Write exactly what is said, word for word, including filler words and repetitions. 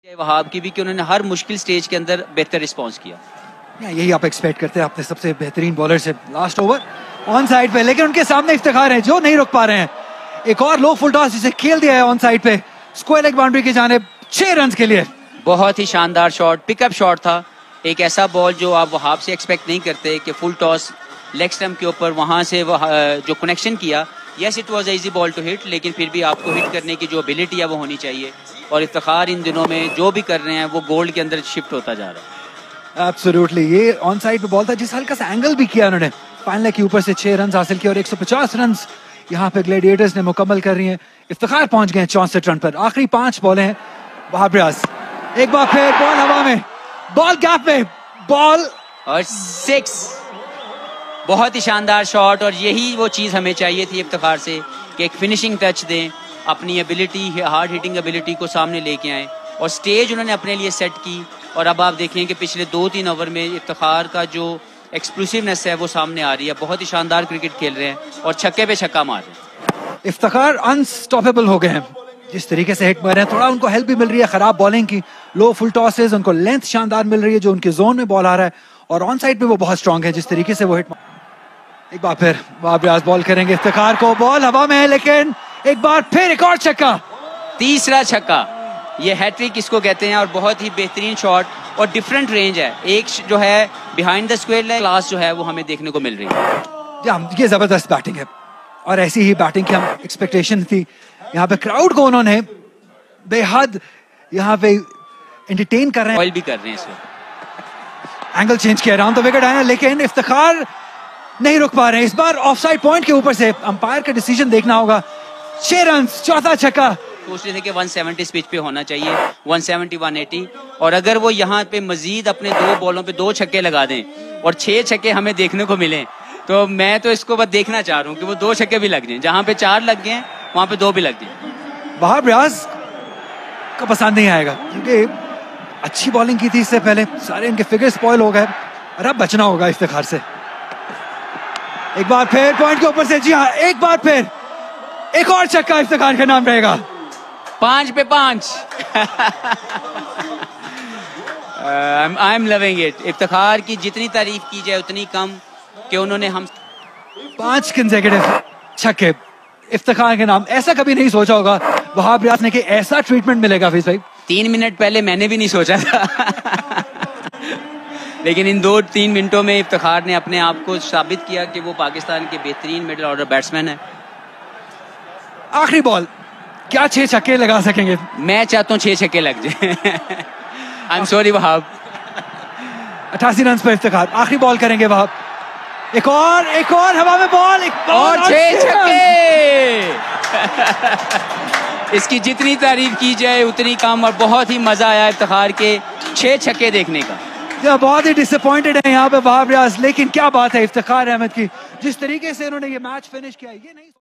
वहाब की भी कि उन्होंने हर मुश्किल स्टेज के अंदर बेहतर रिस्पांस किया। यही आप एक्सपेक्ट करते हैं अपने सबसे बेहतरीन बॉलर से। लास्ट ओवर ऑन साइड पे, लेकिन उनके सामने इफ्तिखार है जो नहीं रुक पा रहे हैं। एक और लो फुल टॉस जिसे खेल दिया है ऑन साइड पे, स्क्वायर लेग बाउंड्री की जानिब, छह रन के लिए। बहुत ही शानदार शॉट, पिकअप शॉट था, एक ऐसा बॉल जो आप वहाब से एक्सपेक्ट नहीं करते कि फुल टॉस लेग स्टंप के ऊपर वहां से जो कनेक्शन किया। Yes it was easy ball to hit, लेकिन फिर भी आपको हिट करने की जो एबिलिटी है वो होनी चाहिए। और इफ्तिखार इन दिनों में जो भी कर रहे हैं वो गोल्ड के अंदर शिफ्ट होता जा रहा है। एब्सोल्युटली, ये ऑन साइड पे बॉल था जिस हल्का सा एंगल भी किया उन्होंने। फाइनल के ऊपर से छह रन हासिल किए और एक सौ पचास रन यहाँ पे ग्लैडिएटर्स ने मुकम्मल कर रही हैं। इफ्तिखार पहुंच गए चौसठ रन पर। आखिरी पांच बॉलें हैं। वहाब रियाज एक बार फिर बॉल हवा में, बॉल गैप में, बॉल और सिक्स। बहुत ही शानदार शॉट, और यही वो चीज हमें चाहिए थी इफ्तिखार से कि एक फिनिशिंग टच दें, अपनी एबिलिटी, हार्ड हिटिंग एबिलिटी को सामने लेके आए और स्टेज उन्होंने अपने लिए सेट की। और अब आप देखें कि पिछले दो तीन ओवर में इफ्तिखार का जो एक्सप्लोसिवनेस है वो सामने आ रही है। बहुत ही शानदार क्रिकेट खेल रहे हैं और छक्के पे छक्का मार रहे हैं। इफ्तिखार अनस्टॉपेबल हो गए हैं जिस तरीके से हिट मार रहे हैं। थोड़ा उनको हेल्प भी मिल रही है खराब बॉलिंग की, लो फुल टॉसेस, उनको लेंथ शानदार मिल रही है जो उनके जोन में बॉल आ रहा है। और ऑन साइड पे वो बहुत स्ट्रांग है जिस तरीके से वो हिट। एक बार फिर वहाब रियाज बॉल करेंगे इफ्तिखार को, बॉल हवा में है, लेकिन एक बार फिर एक और छक्का, तीसरा छक्का। ये हैट्रिक इसको कहते हैं और बहुत ही बेहतरीन शॉट और डिफरेंट रेंज है। एक जो है behind the square leg class जो है वो हमें देखने को मिल रही है। ये जबरदस्त बैटिंग है और ऐसी ही बैटिंग की हम एक्सपेक्टेशन थी। यहाँ पे क्राउड को उन्होंने बेहद यहाँ पे एंटरटेन कर रहे हैं, ऑयल भी कर रहे हैं इसमें। एंगल चेंज किया राउंड द विकेट आया, लेकिन इफ्तिखार नहीं रुक पा रहे हैं। इस बार ऑफसाइड पॉइंट के ऊपर से अंपायर का डिसीजन देखना होगा। छह रन, चौथा छक्का। सोच रहे थे कि एक सौ सत्तर पिच पे होना चाहिए, एक सौ सत्तर, एक सौ अस्सी, और अगर वो यहाँ पे मजीद अपने दो बॉलों पे दो छक्के लगा दें और छह छक्के हमें देखने को मिले, तो मैं तो इसको बस देखना चाह रहा हूँ कि वो दो छक्के भी लग जाएं। जहाँ पे चार लग गए वहां पे दो भी लग जाए। वहाब रियाज को पसंद नहीं आएगा क्योंकि अच्छी बॉलिंग की थी इससे पहले, सारे इनके फिगर स्पॉइल हो गए और अब बचना होगा इफ्तिखार से। एक बार फिर पॉइंट के ऊपर से, जी हाँ, एक बार फिर एक और छक्का इफ्तिखार का नाम रहेगा। पांच पे पांच। I am loving it. Iftikhar की जितनी तारीफ की जाए उतनी कम कि उन्होंने हम पांच कंसेक्यूटिव छक्के इफ्तिखार के नाम। ऐसा कभी नहीं सोचा होगा वहाब रियाज ने कि ऐसा ट्रीटमेंट मिलेगा। फिर भाई तीन मिनट पहले मैंने भी नहीं सोचा था लेकिन इन दो तीन मिनटों में इफ्तिखार ने अपने आप को साबित किया कि वो पाकिस्तान के बेहतरीन मिडिल ऑर्डर बैट्समैन है। आखिरी बॉल, क्या छह छक्के लगा सकेंगे? मैं चाहता हूँ छह छक्के लग जाए। I am sorry Wahab. अठासी रन पर इफ्तिखार, आखिरी बॉल करेंगे वहाब। एक और, एक और हवा में बॉल, एक और छह छक्के। इसकी जितनी तारीफ की जाए उतनी कम, और बहुत ही मजा आया इफ्तिखार के छह छक्के देखने का। या बहुत ही डिसअपॉइंटेड है यहाँ पे वहाब रियाज, लेकिन क्या बात है इफ्तिखार अहमद की, जिस तरीके से उन्होंने ये मैच फिनिश किया, ये नहीं